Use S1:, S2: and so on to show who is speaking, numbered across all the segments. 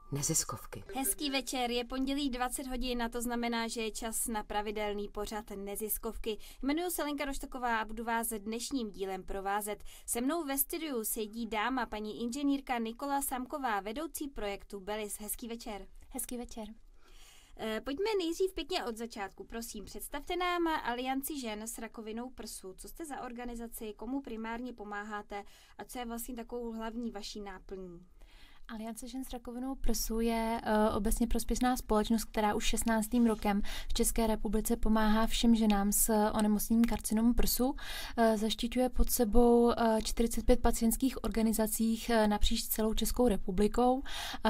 S1: neziskovky.
S2: Hezký večer, je pondělí 20 hodin a to znamená, že je čas na pravidelný pořad neziskovky. Jmenuji se Lenka Roštoková a budu vás dnešním dílem provázet. Se mnou ve studiu sedí dáma, paní inženýrka Nikola Samková, vedoucí projektu Belis. Hezký večer.
S3: Hezký večer.
S2: Pojďme nejdřív pěkně od začátku, prosím. Představte nám Alianci žen s rakovinou prsu. Co jste za organizaci, komu primárně pomáháte a co je vlastně takovou hlavní vaší náplní?
S3: Aliance žen s rakovinou prsu je obecně prospěšná společnost, která už 16. rokem v České republice pomáhá všem ženám s onemocněním karcinomu prsu. Zaštiťuje pod sebou 45 pacientských organizací napříč celou Českou republikou.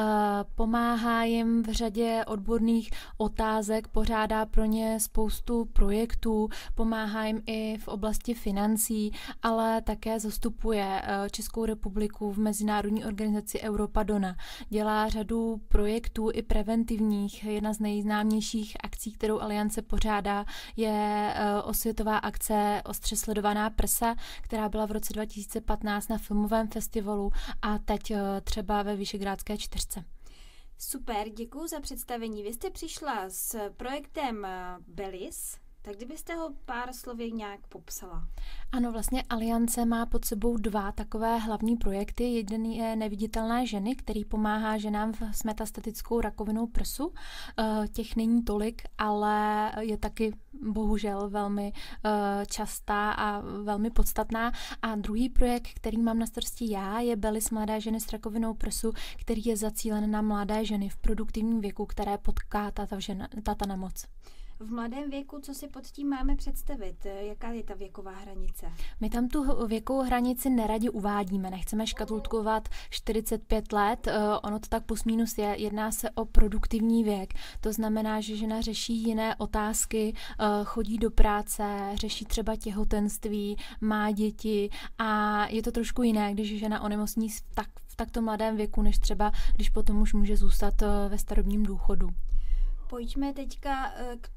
S3: Pomáhá jim v řadě odborných otázek, pořádá pro ně spoustu projektů, pomáhá jim i v oblasti financí, ale také zastupuje Českou republiku v mezinárodní organizaci Europa. Dělá řadu projektů i preventivních. Jedna z nejznámějších akcí, kterou Aliance pořádá, je osvětová akce Ostře sledovaná prsa, která byla v roce 2015 na filmovém festivalu a teď třeba ve Visegrádské čtyřce.
S2: Super, děkuji za představení. Vy jste přišla s projektem Belis, tak kdybyste ho pár slovy nějak popsala.
S3: Ano, vlastně Aliance má pod sebou dva takové hlavní projekty. Jeden je Neviditelné ženy, který pomáhá ženám s metastatickou rakovinou prsu. Těch není tolik, ale je taky bohužel velmi častá a velmi podstatná. A druhý projekt, který mám na starosti já, je Belis Mladé ženy s rakovinou prsu, který je zacílen na mladé ženy v produktivním věku, které potká tato nemoc.
S2: V mladém věku, co si pod tím máme představit? Jaká je ta věková hranice?
S3: My tam tu věkovou hranici neradi uvádíme, nechceme škatulkovat 45 let, ono to tak plus minus je, jedná se o produktivní věk, to znamená, že žena řeší jiné otázky, chodí do práce, řeší třeba těhotenství, má děti a je to trošku jiné, když žena onemocní v takto mladém věku, než třeba, když potom už může zůstat ve starobním důchodu.
S2: Pojďme teďka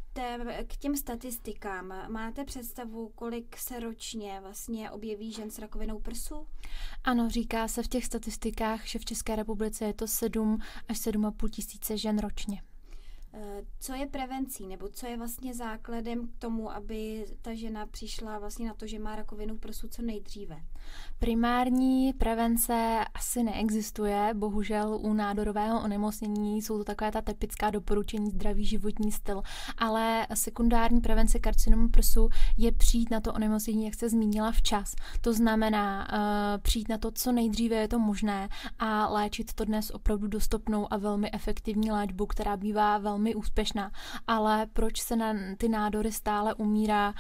S2: k těm statistikám. Máte představu, kolik se ročně vlastně objeví žen s rakovinou prsu?
S3: Ano, říká se v těch statistikách, že v České republice je to 7 až 7,5 tisíce žen ročně.
S2: Co je prevencí, nebo co je vlastně základem k tomu, aby ta žena přišla vlastně na to, že má rakovinu prsu co nejdříve?
S3: Primární prevence asi neexistuje, bohužel u nádorového onemocnění jsou to taková ta typická doporučení zdravý životní styl, ale sekundární prevence karcinomu prsu je přijít na to onemocnění, jak se zmínila, včas. To znamená přijít na to, co nejdříve je to možné a léčit to dnes opravdu dostupnou a velmi efektivní léčbu, která bývá velmi úspěšná. Ale proč se na ty nádory stále umírá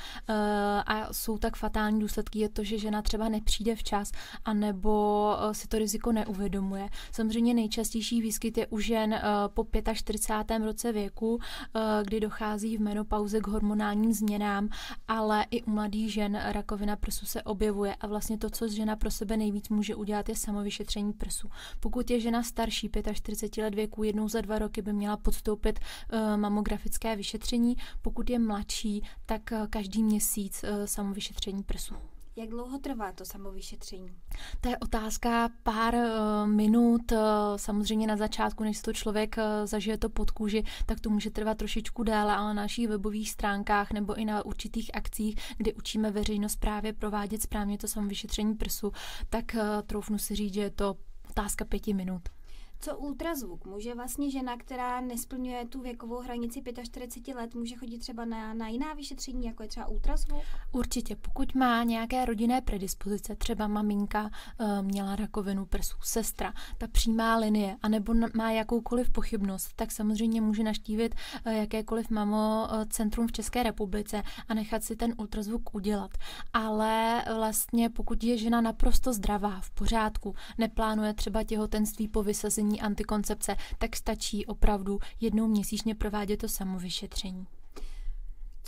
S3: a jsou tak fatální důsledky, je to, že žena třeba nepřijde včas, anebo si to riziko neuvědomuje. Samozřejmě nejčastější výskyt je u žen po 45. roce věku, kdy dochází v menopauze k hormonálním změnám, ale i u mladých žen rakovina prsu se objevuje a vlastně to, co žena pro sebe nejvíc může udělat, je samovyšetření prsu. Pokud je žena starší, 45 let věku, jednou za 2 roky by měla podstoupit mamografické vyšetření, pokud je mladší, tak každý měsíc samovyšetření prsu.
S2: Jak dlouho trvá to samovyšetření?
S3: To je otázka pár minut. Samozřejmě na začátku, než to člověk zažije to pod kůži, tak to může trvat trošičku déle, ale na našich webových stránkách nebo i na určitých akcích, kdy učíme veřejnost právě provádět správně to samovyšetření prsu, tak troufnu si říct, že je to otázka 5 minut.
S2: Co ultrazvuk? Může vlastně žena, která nesplňuje tu věkovou hranici 45 let, může chodit třeba na jiná vyšetření, jako je třeba ultrazvuk?
S3: Určitě, pokud má nějaké rodinné predispozice, třeba maminka měla rakovinu prsu, sestra, ta přímá linie, anebo má jakoukoliv pochybnost, tak samozřejmě může navštívit jakékoliv centrum v České republice a nechat si ten ultrazvuk udělat. Ale vlastně pokud je žena naprosto zdravá, v pořádku, neplánuje třeba těhotenství po vysazení antikoncepce, tak stačí opravdu jednou měsíčně provádět to samovyšetření.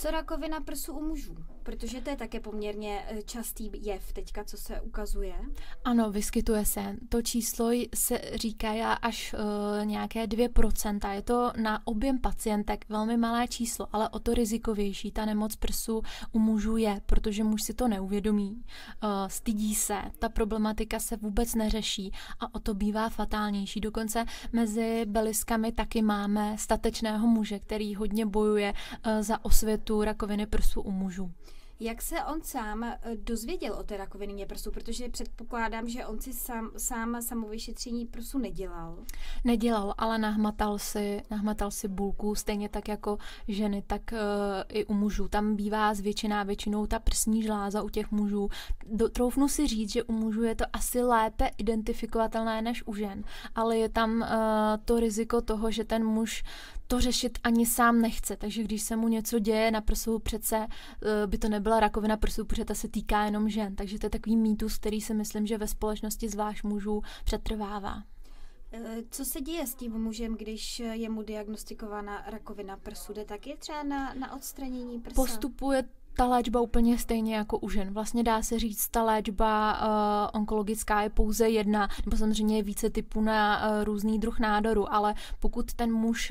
S2: Co rakovina prsu u mužů? Protože to je také poměrně častý jev teďka, co se ukazuje.
S3: Ano, vyskytuje se. To číslo se říká až nějaké 2%. Je to na objem pacientek velmi malé číslo, ale o to rizikovější ta nemoc prsu u mužů je, protože muž si to neuvědomí, stydí se, ta problematika se vůbec neřeší a o to bývá fatálnější. Dokonce mezi beliskami taky máme statečného muže, který hodně bojuje za osvětu rakoviny prsu u mužů.
S2: Jak se on sám dozvěděl o té rakovině prsu? Protože předpokládám, že on si sám samovyšetření prsu nedělal.
S3: Nedělal, ale nahmatal si bulku, stejně tak jako ženy, tak i u mužů. Tam bývá většinou ta prsní žláza u těch mužů. Troufnu si říct, že u mužů je to asi lépe identifikovatelné než u žen, ale je tam to riziko toho, že ten muž to řešit ani sám nechce, takže když se mu něco děje na prsu, přece by to nebyla rakovina prsu, protože ta se týká jenom žen, takže to je takový mýtus, který si myslím, že ve společnosti zvlášť mužů přetrvává.
S2: Co se děje s tím mužem, když je mu diagnostikována rakovina prsu? Jde taky třeba na odstranění prsa?
S3: Postupuje ta léčba úplně stejně jako u žen. Vlastně dá se říct, ta léčba onkologická je pouze jedna, nebo samozřejmě je více typů na různý druh nádoru, ale pokud ten muž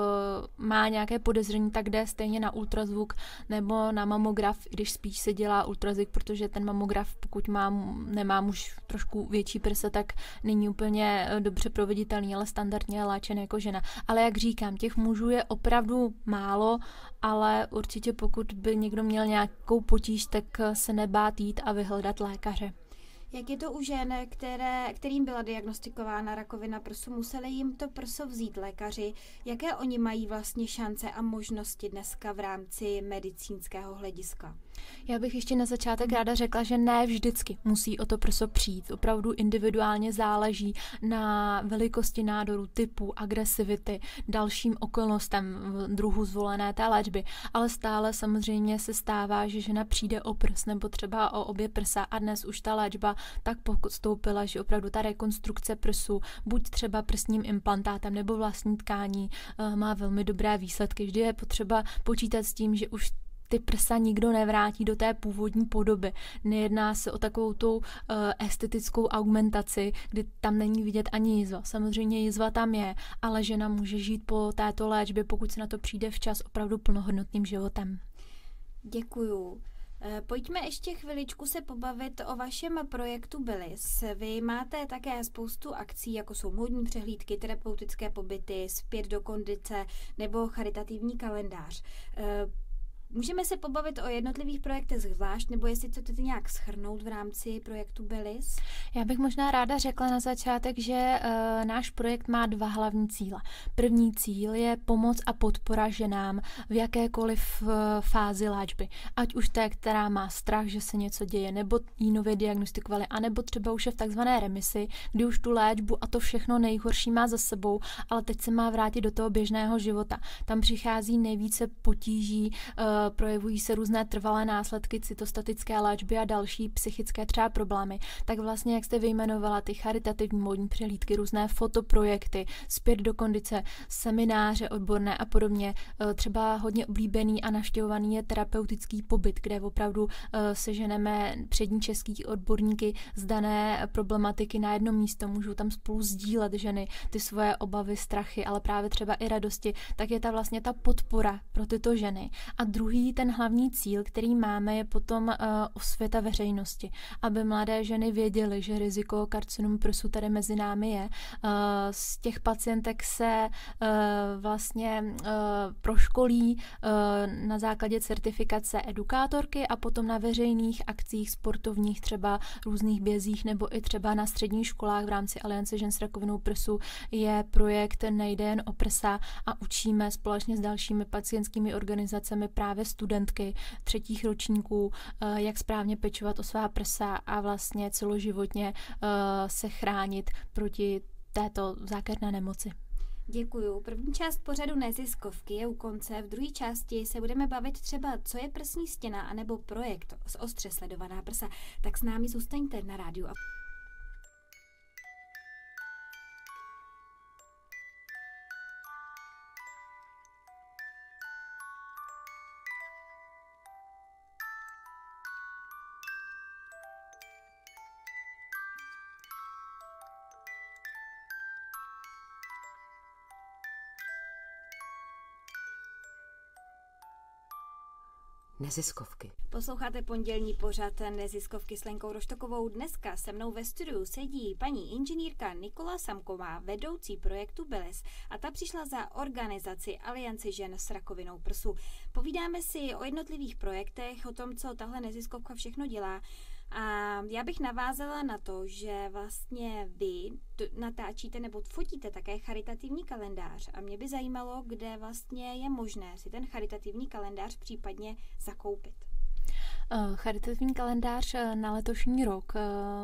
S3: má nějaké podezření, tak jde stejně na ultrazvuk nebo na mamograf, když spíš se dělá ultrazvuk, protože ten mamograf, pokud nemá muž trošku větší prsa, tak není úplně dobře proveditelný, ale standardně je léčen jako žena. Ale jak říkám, těch mužů je opravdu málo, ale určitě pokud by někdo měl nějakou potíž, tak se nebát jít a vyhledat lékaře.
S2: Jak je to u žen, kterým byla diagnostikována rakovina prsu, museli jim to prso vzít lékaři? Jaké oni mají vlastně šance a možnosti dneska v rámci medicínského hlediska?
S3: Já bych ještě na začátek ráda řekla, že ne vždycky musí o to prso přijít. Opravdu individuálně záleží na velikosti nádoru, typu, agresivity, dalším okolnostem druhu zvolené té léčby. Ale stále samozřejmě se stává, že žena přijde o prs nebo třeba o obě prsa a dnes už ta léčba tak postoupila, že opravdu ta rekonstrukce prsu, buď třeba prsním implantátem nebo vlastní tkání, má velmi dobré výsledky. Vždy je potřeba počítat s tím, že už ty prsa nikdo nevrátí do té původní podoby. Nejedná se o takovou tu estetickou augmentaci, kdy tam není vidět ani jizva. Samozřejmě jizva tam je, ale žena může žít po této léčbě, pokud se na to přijde včas, opravdu plnohodnotným životem.
S2: Děkuju. Pojďme ještě chviličku se pobavit o vašem projektu Belis. Vy máte také spoustu akcí, jako jsou módní přehlídky, terapeutické pobyty, zpět do kondice nebo charitativní kalendář. Můžeme se pobavit o jednotlivých projektech zvlášť, nebo jestli chcete nějak shrnout v rámci projektu Belis?
S3: Já bych možná ráda řekla na začátek, že náš projekt má 2 hlavní cíle. První cíl je pomoc a podpora ženám v jakékoliv fázi léčby. Ať už té, která má strach, že se něco děje, nebo jí nově diagnostikovali, anebo třeba už je v takzvané remisi, kdy už tu léčbu a to všechno nejhorší má za sebou, ale teď se má vrátit do toho běžného života. Tam přichází nejvíce potíží, projevují se různé trvalé následky cytostatické léčby a další psychické třeba problémy. Tak vlastně, jak jste vyjmenovala, ty charitativní módní přehlídky, různé fotoprojekty, zpět do kondice, semináře odborné a podobně. Třeba hodně oblíbený a navštěvovaný je terapeutický pobyt, kde opravdu seženeme přední český odborníky z dané problematiky na jedno místo. Můžou tam spolu sdílet ženy ty svoje obavy, strachy, ale právě třeba i radosti. Tak je ta vlastně ta podpora pro tyto ženy. A druhý, ten hlavní cíl, který máme, je potom osvěta veřejnosti, aby mladé ženy věděly, že riziko karcinomu prsu tady mezi námi je. Z těch pacientek se vlastně proškolí na základě certifikace edukátorky a potom na veřejných akcích sportovních, třeba různých bězích nebo i třeba na středních školách v rámci Aliance žen s rakovinou prsu je projekt Nejde jen o prsa a učíme společně s dalšími pacientskými organizacemi právě studentky 3. ročníků, jak správně pečovat o svá prsa a vlastně celoživotně se chránit proti této zákeřné nemoci.
S2: Děkuju. První část pořadu Neziskovky je u konce. V druhé části se budeme bavit třeba, co je prsní stěna, anebo projekt z ostře sledovaná prsa. Tak s námi zůstaňte na rádiu.
S1: neziskovky.
S2: Posloucháte pondělní pořad Neziskovky s Lenkou Roštokovou. Dneska se mnou ve studiu sedí paní inženýrka Nikola Samková, vedoucí projektu BELES, a ta přišla za organizaci Aliance žen s rakovinou prsu. Povídáme si o jednotlivých projektech, o tom, co tahle neziskovka všechno dělá. A já bych navázala na to, že vlastně vy natáčíte nebo fotíte také charitativní kalendář a mě by zajímalo, kde vlastně je možné si ten charitativní kalendář případně zakoupit.
S3: Charitativní kalendář na letošní rok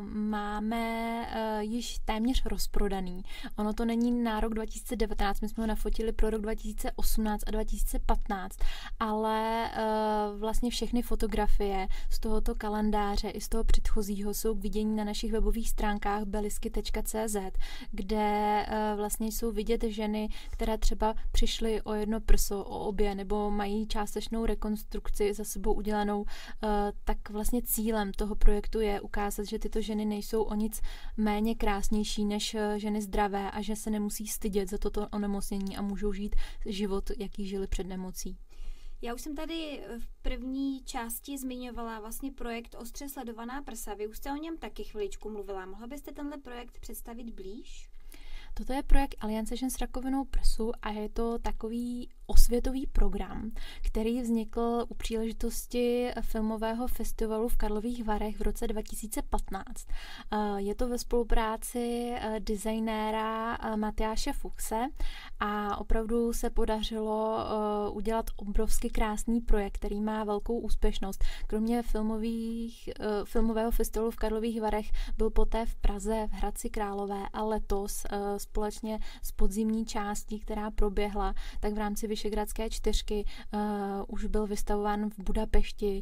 S3: máme již téměř rozprodaný. Ono to není na rok 2019, my jsme ho nafotili pro rok 2018 a 2015, ale vlastně všechny fotografie z tohoto kalendáře i z toho předchozího jsou k vidění na našich webových stránkách belisky.cz, kde vlastně jsou vidět ženy, které třeba přišly o jedno prso, o obě, nebo mají částečnou rekonstrukci za sebou udělanou. Tak vlastně cílem toho projektu je ukázat, že tyto ženy nejsou o nic méně krásnější než ženy zdravé a že se nemusí stydět za toto onemocnění a můžou žít život, jaký žili před nemocí.
S2: Já už jsem tady v první části zmiňovala vlastně projekt Ostře sledovaná prsa. Vy už jste o něm taky chviličku mluvila. Mohla byste tenhle projekt představit blíž?
S3: Toto je projekt Aliance žen s rakovinou prsu a je to takový osvětový program, který vznikl u příležitosti filmového festivalu v Karlových Varech v roce 2015. Je to ve spolupráci designéra Matyáše Fuchse a opravdu se podařilo udělat obrovsky krásný projekt, který má velkou úspěšnost. Kromě filmového festivalu v Karlových Varech byl poté v Praze, v Hradci Králové a letos společně s podzimní částí, která proběhla, tak v rámci Vyšehradské čtyřky už byl vystavován v Budapešti,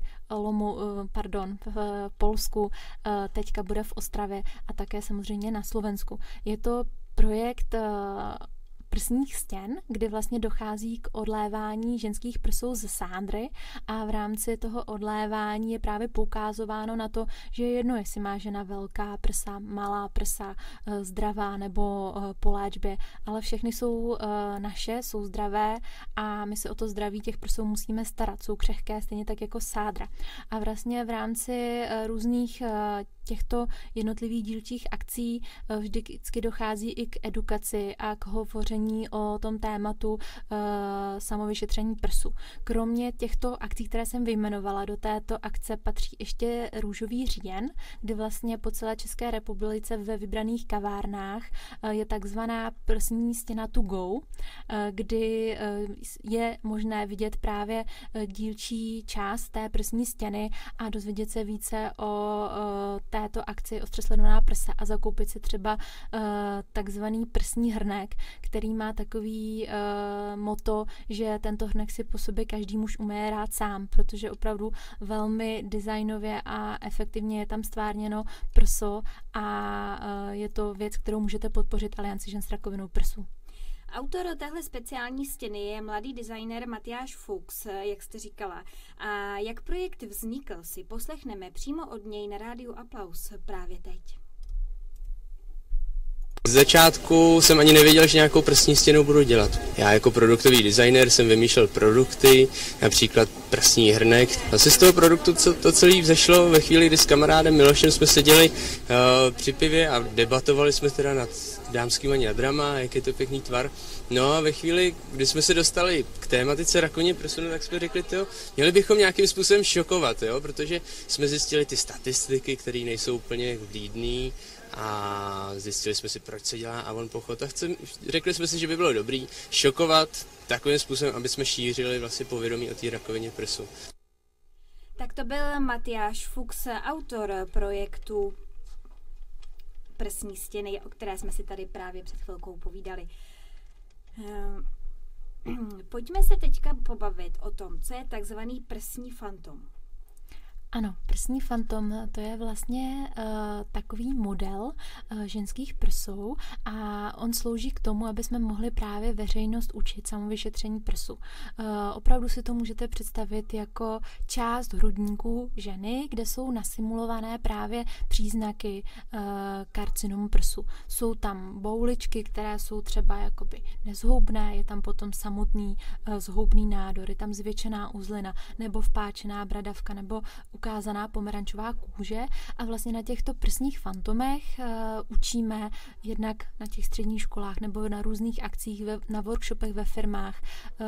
S3: v Polsku, teďka bude v Ostravě a také samozřejmě na Slovensku. Je to projekt prsních stěn, kdy vlastně dochází k odlévání ženských prsou ze sádry a v rámci toho odlévání je právě poukázováno na to, že je jedno, jestli má žena velká prsa, malá prsa, zdravá nebo po léčbě, ale všechny jsou naše, jsou zdravé a my se o to zdraví těch prsou musíme starat, jsou křehké stejně tak jako sádra. A vlastně v rámci různých těchto jednotlivých dílčích akcí vždycky dochází i k edukaci a k hovoření o tom tématu samovyšetření prsu. Kromě těchto akcí, které jsem vyjmenovala, do této akce patří ještě Růžový říjen, kdy vlastně po celé České republice ve vybraných kavárnách je takzvaná prsní stěna to go, kdy je možné vidět právě dílčí část té prsní stěny a dozvědět se více o této akci Ostře sledovaná prsa a zakoupit si třeba takzvaný prsní hrnek, který má takový motto, že tento hrnek si po sobě každý muž umí rád sám, protože opravdu velmi designově a efektivně je tam stvárněno prso a je to věc, kterou můžete podpořit Alianci žen s rakovinou prsu.
S2: Autor téhle speciální stěny je mladý designer Matyáš Fuchs, jak jste říkala. A jak projekt vznikl, si poslechneme přímo od něj na rádiu Aplaus právě teď.
S4: Z začátku jsem ani nevěděl, že nějakou prsní stěnu budu dělat. Já jako produktový designer jsem vymýšlel produkty, například prsní hrnek. Asi z toho produktu to celé vzešlo ve chvíli, kdy s kamarádem Milošem jsme seděli při pivě a debatovali jsme teda nad dámskýma ňadrama, jak je to pěkný tvar. No a ve chvíli, kdy jsme se dostali k tématice rakovině prsu, tak jsme řekli, měli bychom nějakým způsobem šokovat, protože jsme zjistili ty statistiky, které nejsou úplně vlídný, a zjistili jsme si, proč se dělá Avon Pochod a řekli jsme si, že by bylo dobrý šokovat takovým způsobem, aby jsme šířili vlastně povědomí o té rakovině prsu.
S2: Tak to byl Matyáš Fuchs, autor projektu Prsní stěny, o které jsme si tady právě před chvilkou povídali. Pojďme se teďka pobavit o tom, co je takzvaný prsní fantom.
S3: Ano, prsní fantom, to je vlastně takový model ženských prsou a on slouží k tomu, aby jsme mohli právě veřejnost učit samovyšetření prsu. Opravdu si to můžete představit jako část hrudníků ženy, kde jsou nasimulované právě příznaky karcinomu prsu. Jsou tam bouličky, které jsou třeba jakoby nezhoubné, je tam potom samotný zhoubný nádor, je tam zvětšená uzlina nebo vpáčená bradavka nebo ukázaná pomerančová kůže a vlastně na těchto prsních fantomech učíme jednak na těch středních školách nebo na různých akcích, na workshopech ve firmách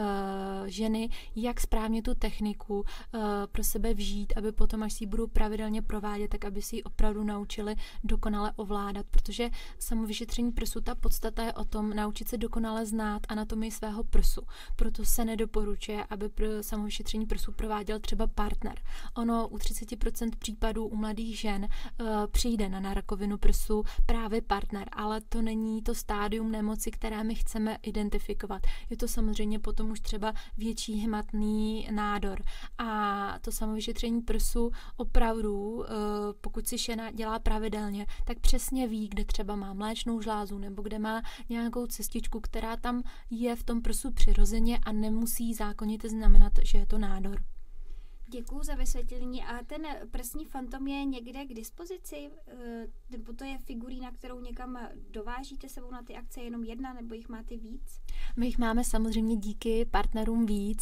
S3: ženy, jak správně tu techniku pro sebe vžít, aby potom, až si ji budou pravidelně provádět, tak aby si ji opravdu naučili dokonale ovládat, protože samovyšetření prsu, ta podstata je o tom naučit se dokonale znát anatomii svého prsu. Proto se nedoporučuje, aby samovyšetření prsu prováděl třeba partner. Ono u 30% případů u mladých žen přijde na rakovinu prsu právě partner, ale to není to stádium nemoci, které my chceme identifikovat. Je to samozřejmě potom už třeba větší hmatný nádor. A to samovyšetření prsu opravdu, pokud si žena dělá pravidelně, tak přesně ví, kde třeba má mléčnou žlázu nebo kde má nějakou cestičku, která tam je v tom prsu přirozeně a nemusí zákonitě znamenat, že je to nádor.
S2: Děkuju za vysvětlení. A ten prsní fantom je někde k dispozici? Nebo to je figurína, kterou někam dovážíte sebou na ty akce, jenom jedna, nebo jich máte víc?
S3: My jich máme samozřejmě díky partnerům víc.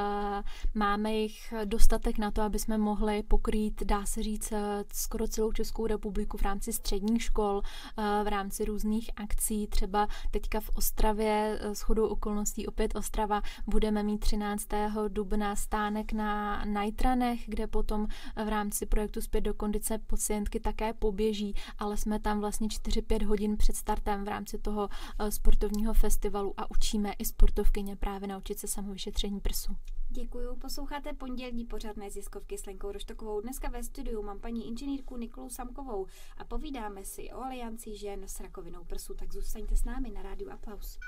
S3: Máme jich dostatek na to, aby jsme mohli pokrýt, dá se říct, skoro celou Českou republiku v rámci středních škol, v rámci různých akcí. Třeba teďka v Ostravě, shodou okolností opět Ostrava, budeme mít 13. dubna stánek na Nitranech, kde potom v rámci projektu Zpět do kondice pacientky také poběží, ale jsme tam vlastně 4-5 hodin před startem v rámci toho sportovního festivalu a učíme i sportovkyně právě naučit se samovyšetření prsu.
S2: Děkuju. Posloucháte pondělní pořad Neziskovky s Lenkou Roštokovou. Dneska ve studiu mám paní inženýrku Nikolu Samkovou a povídáme si o alianci žen s rakovinou prsu, tak zůstaňte s námi na rádiu Aplaus.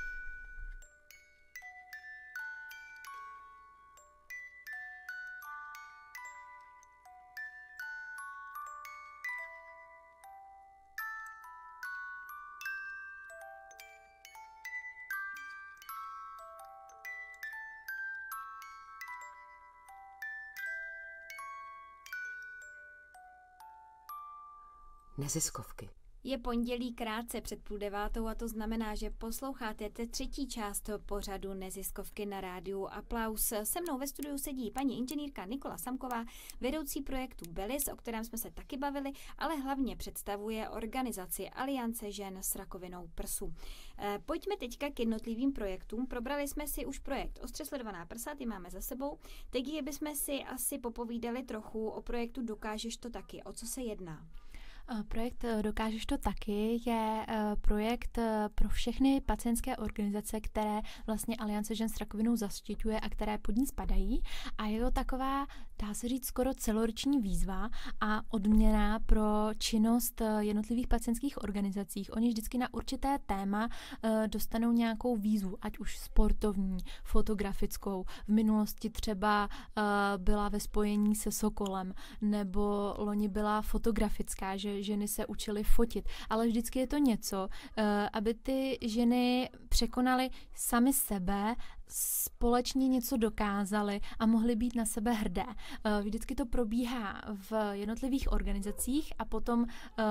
S1: Neziskovky.
S2: Je pondělí krátce před 8:30 a to znamená, že posloucháte třetí část pořadu Neziskovky na rádiu Aplaus. Se mnou ve studiu sedí paní inženýrka Nikola Samková, vedoucí projektu Belis, o kterém jsme se taky bavili, ale hlavně představuje organizaci Aliance žen s rakovinou prsu. Pojďme teďka k jednotlivým projektům. Probrali jsme si už projekt Ostře sledovaná prsa, ty máme za sebou. Teď bychom si asi popovídali trochu o projektu Dokážeš to taky. O co se jedná?
S3: Projekt Dokážeš to taky je projekt pro všechny pacientské organizace, které vlastně Aliance žen s rakovinou zaštiťuje a které pod ní spadají. A je to taková, dá se říct, skoro celoroční výzva a odměna pro činnost jednotlivých pacientských organizacích. Oni vždycky na určité téma dostanou nějakou výzvu, ať už sportovní, fotografickou. V minulosti třeba byla ve spojení se Sokolem, nebo loni byla fotografická, že ženy se učily fotit, ale vždycky je to něco, aby ty ženy překonaly sami sebe, společně něco dokázaly a mohly být na sebe hrdé. Vždycky to probíhá v jednotlivých organizacích a potom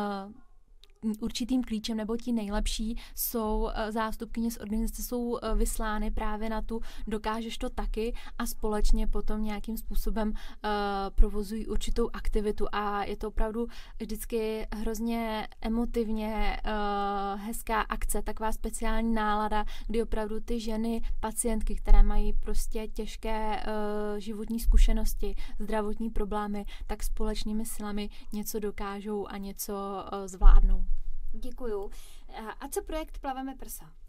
S3: určitým klíčem nebo ti nejlepší jsou zástupkyně z organizace, jsou vyslány právě na tu Dokážeš to taky a společně potom nějakým způsobem provozují určitou aktivitu a je to opravdu vždycky hrozně emotivně hezká akce, taková speciální nálada, kdy opravdu ty ženy, pacientky, které mají prostě těžké životní zkušenosti, zdravotní problémy, tak společnými silami něco dokážou a něco zvládnou.
S2: Děkuju. A co projekt Plaveme prsa?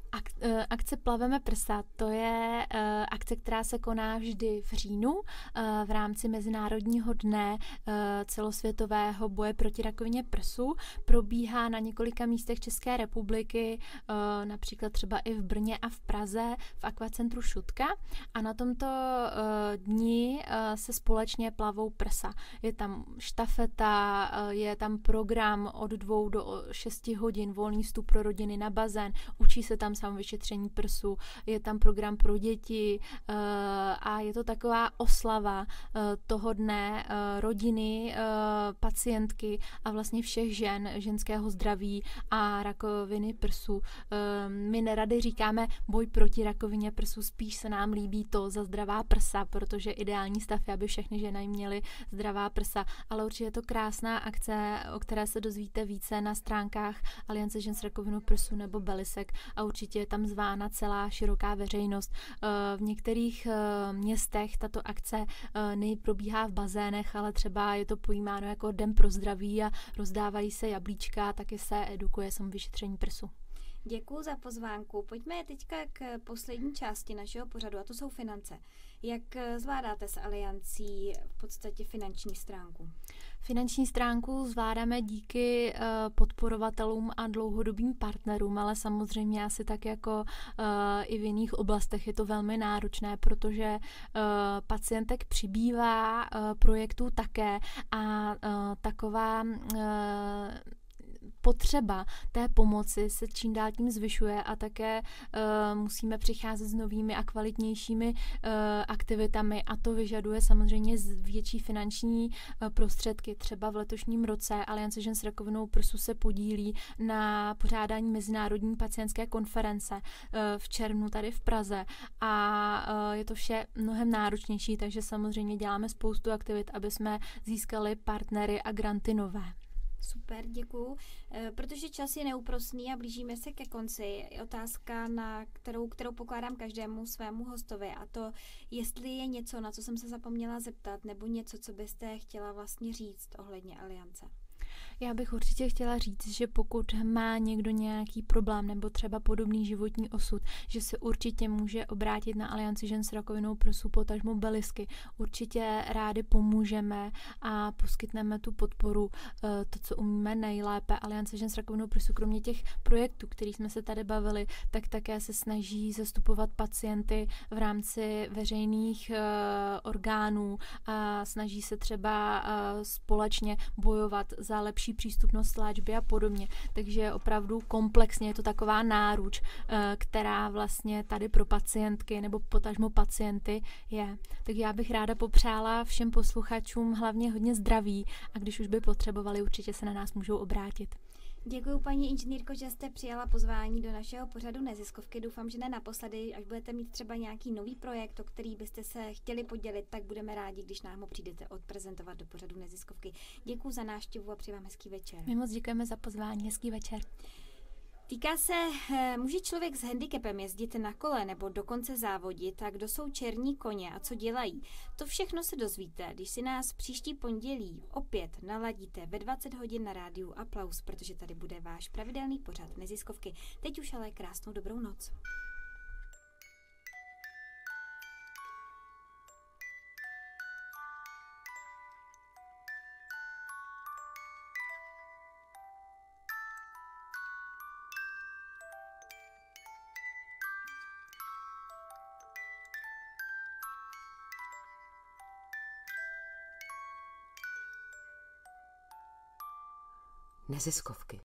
S3: Akce Plaveme prsa, to je akce, která se koná vždy v říjnu v rámci Mezinárodního dne celosvětového boje proti rakovině prsu. Probíhá na několika místech České republiky, například třeba i v Brně a v Praze v akvacentru Šutka. A na tomto dni se společně plavou prsa. Je tam štafeta, je tam program od 2 do 6 hodin, volný vstup pro rodiny na bazén, učí se tam samovyšetření prsu, je tam program pro děti a je to taková oslava toho dne rodiny, pacientky a vlastně všech žen, ženského zdraví a rakoviny prsu. My nerady říkáme boj proti rakovině prsu, spíš se nám líbí to za zdravá prsa, protože ideální stav je, aby všechny ženy měly zdravá prsa, ale určitě je to krásná akce, o které se dozvíte více na stránkách Aliance žen s rakovinou prsu nebo Belisek a určitě je tam zvána celá široká veřejnost. V některých městech tato akce neprobíhá v bazénech, ale třeba je to pojímáno jako den pro zdraví a rozdávají se jablíčka, taky se edukuje samovyšetření prsu.
S2: Děkuji za pozvánku. Pojďme teďka k poslední části našeho pořadu, a to jsou finance. Jak zvládáte s Aliancí v podstatě finanční stránku?
S3: Finanční stránku zvládáme díky podporovatelům a dlouhodobým partnerům, ale samozřejmě asi tak jako i v jiných oblastech je to velmi náročné, protože pacientek přibývá, projektů také a taková potřeba té pomoci se čím dál tím zvyšuje a také musíme přicházet s novými a kvalitnějšími aktivitami a to vyžaduje samozřejmě větší finanční prostředky. Třeba v letošním roce Aliance žen s rakovinou prsu se podílí na pořádání mezinárodní pacientské konference v červnu tady v Praze a je to vše mnohem náročnější, takže samozřejmě děláme spoustu aktivit, aby jsme získali partnery a granty nové.
S2: Super, děkuju. Protože čas je neúprosný a blížíme se ke konci. Je otázka, kterou pokládám každému svému hostovi, a to, jestli je něco, na co jsem se zapomněla zeptat, nebo něco, co byste chtěla vlastně říct ohledně Aliance.
S3: Já bych určitě chtěla říct, že pokud má někdo nějaký problém nebo třeba podobný životní osud, že se určitě může obrátit na Alianci žen s rakovinou prsu, potažmo Belisky. Určitě rádi pomůžeme a poskytneme tu podporu, to, co umíme nejlépe. Aliance žen s rakovinou prsu, kromě těch projektů, kterých jsme se tady bavili, tak také se snaží zastupovat pacienty v rámci veřejných orgánů a snaží se třeba společně bojovat za lepší přístupnost léčby a podobně. Takže opravdu komplexně je to taková náruč, která vlastně tady pro pacientky nebo potažmo pacienty je. Tak já bych ráda popřála všem posluchačům hlavně hodně zdraví a když už by potřebovali, určitě se na nás můžou obrátit.
S2: Děkuji, paní inženýrko, že jste přijala pozvání do našeho pořadu Neziskovky. Doufám, že ne naposledy. Až budete mít třeba nějaký nový projekt, o který byste se chtěli podělit, tak budeme rádi, když nám ho přijdete odprezentovat do pořadu Neziskovky. Děkuji za návštěvu a přeji vám hezký večer.
S3: My moc děkujeme za pozvání. Hezký večer.
S2: Týká se, může člověk s handicapem jezdit na kole nebo dokonce závodit, a kdo jsou černí koně a co dělají? To všechno se dozvíte, když si nás příští pondělí opět naladíte ve 20 hodin na rádiu Aplaus, protože tady bude váš pravidelný pořad Neziskovky. Teď už ale krásnou dobrou noc.
S1: Neziskovky.